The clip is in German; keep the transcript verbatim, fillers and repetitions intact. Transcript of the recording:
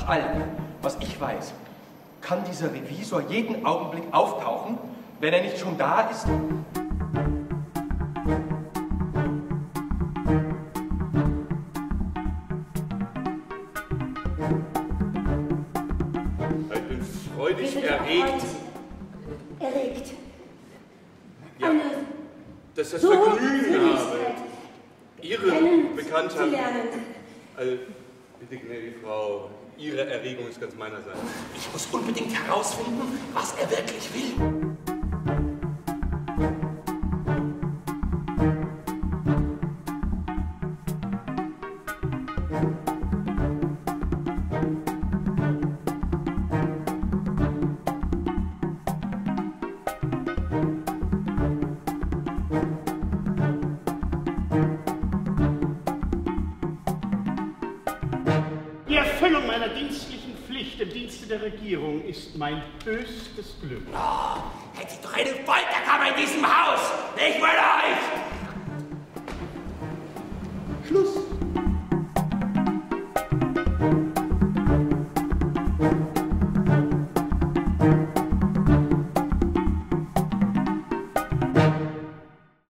Nach allem, was ich weiß, kann dieser Revisor jeden Augenblick auftauchen, wenn er nicht schon da ist. Ich bin freudig erregt. Erregt. Ja, Eine dass das so Vergnügen habe, Persönlichkeit Ihre kennen Bekanntheit. zu lernen. Also, bitte, gnädige Frau, Ihre Erregung ist ganz meinerseits. Ich muss unbedingt herausfinden, was er wirklich will. Die Erfüllung meiner dienstlichen Pflicht im Dienste der Regierung ist mein höchstes Glück. Oh, hätte ich doch eine Folterkammer in diesem Haus! Ich will euch! Schluss!